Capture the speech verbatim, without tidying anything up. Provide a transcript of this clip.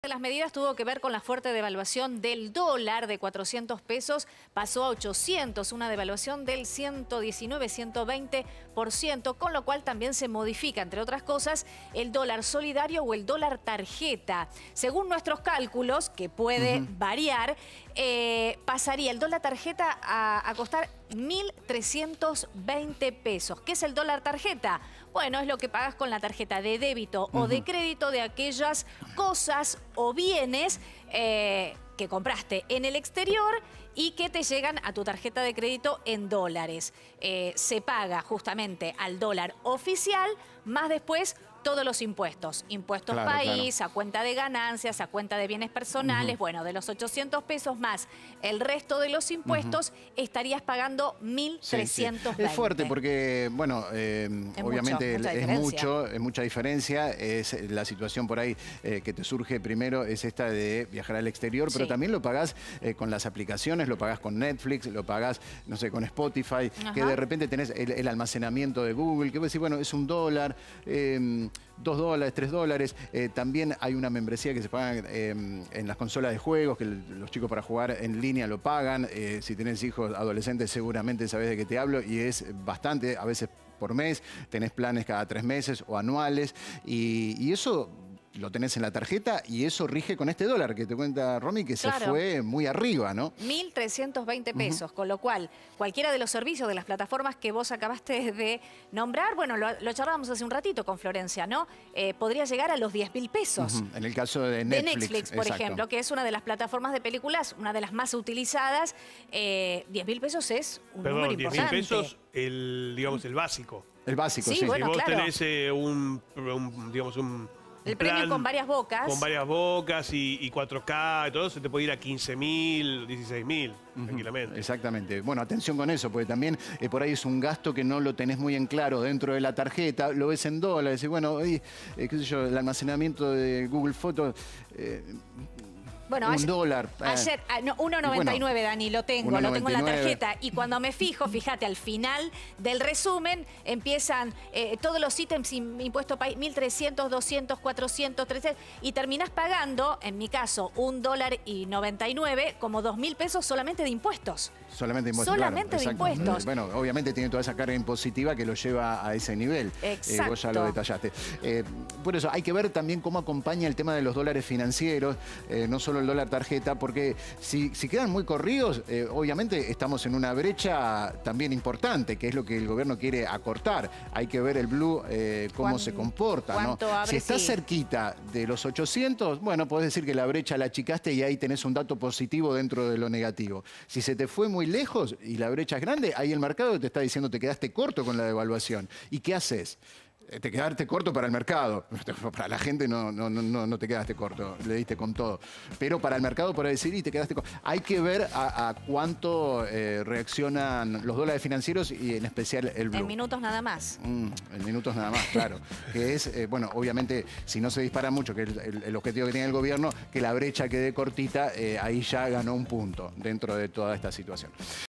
De las medidas tuvo que ver con la fuerte devaluación del dólar de cuatrocientos pesos, pasó a ochocientos, una devaluación del ciento diecinueve, ciento veinte por ciento, con lo cual también se modifica, entre otras cosas, el dólar solidario o el dólar tarjeta. Según nuestros cálculos, que puede uh-huh. variar, eh, pasaría el dólar tarjeta a, a costar mil trescientos veinte pesos. ¿Qué es el dólar tarjeta? Bueno, es lo que pagas con la tarjeta de débito uh-huh. o de crédito de aquellas cosas o bienes eh, que compraste en el exterior y que te llegan a tu tarjeta de crédito en dólares. Eh, se paga justamente al dólar oficial, más después todos los impuestos. Impuestos claro, país, claro. a cuenta de ganancias, a cuenta de bienes personales. Uh-huh. Bueno, de los ochocientos pesos más el resto de los impuestos, uh-huh. estarías pagando mil trescientos veinte. Sí, sí. Es fuerte porque, bueno, eh, es obviamente mucho, es mucho, es mucha diferencia. Es la situación por ahí eh, que te surge primero, es esta de viajar al exterior, pero sí. también lo pagás eh, con las aplicaciones, lo pagás con Netflix, lo pagás, no sé, con Spotify, Ajá. que de repente tenés el, el almacenamiento de Google, que vos decís, bueno, es un dólar, eh, dos dólares, tres dólares. Eh, también hay una membresía que se paga eh, en las consolas de juegos, que los chicos para jugar en línea lo pagan. Eh, si tenés hijos adolescentes seguramente sabés de qué te hablo y es bastante, a veces por mes, tenés planes cada tres meses o anuales y, y eso lo tenés en la tarjeta y eso rige con este dólar que te cuenta Romy, que claro. se fue muy arriba, ¿no? mil trescientos veinte pesos, uh-huh. con lo cual cualquiera de los servicios de las plataformas que vos acabaste de nombrar, bueno, lo, lo charlábamos hace un ratito con Florencia, ¿no? Eh, podría llegar a los diez mil pesos. Uh-huh. En el caso de Netflix. De Netflix, por exacto. ejemplo, que es una de las plataformas de películas, una de las más utilizadas. Eh, diez mil pesos es un Perdón, número importante. diez mil pesos, el, digamos, el básico. El básico, sí. sí. Bueno, si vos claro. tenés eh, un, un, digamos, un... El premio con varias bocas. Con varias bocas y, y cuatro K y todo, se te puede ir a quince mil, dieciséis mil, uh-huh. tranquilamente. Exactamente. Bueno, atención con eso, porque también eh, por ahí es un gasto que no lo tenés muy en claro dentro de la tarjeta, lo ves en dólares, y bueno, y, eh, qué sé yo, el almacenamiento de Google Fotos... Eh, Bueno, un ayer, dólar. Ayer, ah, no, uno noventa y nueve, bueno, Dani, lo tengo, lo tengo en la tarjeta. Y cuando me fijo, fíjate, al final del resumen empiezan eh, todos los ítems sin impuesto país, mil trescientos, doscientos, cuatrocientos, trescientos, y terminás pagando, en mi caso, un dólar y noventa y nueve, como dos mil pesos solamente de impuestos. Solamente de impuestos. Solamente claro, de impuestos. Bueno, obviamente tiene toda esa carga impositiva que lo lleva a ese nivel. Exacto. Eh, vos ya lo detallaste. Eh, por eso, hay que ver también cómo acompaña el tema de los dólares financieros, eh, no solo el dólar tarjeta, porque si, si quedan muy corridos, eh, obviamente estamos en una brecha también importante, que es lo que el gobierno quiere acortar. Hay que ver el blue eh, cómo se comporta, ¿no? Abre, si estás sí. cerquita de los ochocientos, bueno, podés decir que la brecha la achicaste y ahí tenés un dato positivo dentro de lo negativo. Si se te fue muy lejos y la brecha es grande, ahí el mercado te está diciendo te quedaste corto con la devaluación. ¿Y qué haces? Te quedaste corto para el mercado. Para la gente no, no, no, no te quedaste corto, le diste con todo. Pero para el mercado, por decir, y te quedaste corto. Hay que ver a, a cuánto eh, reaccionan los dólares financieros y en especial el blue. En minutos nada más. Mm, en minutos nada más, claro. Que es, eh, bueno, obviamente, si no se dispara mucho, que es el, el objetivo que tiene el gobierno, que la brecha quede cortita, eh, ahí ya ganó un punto dentro de toda esta situación.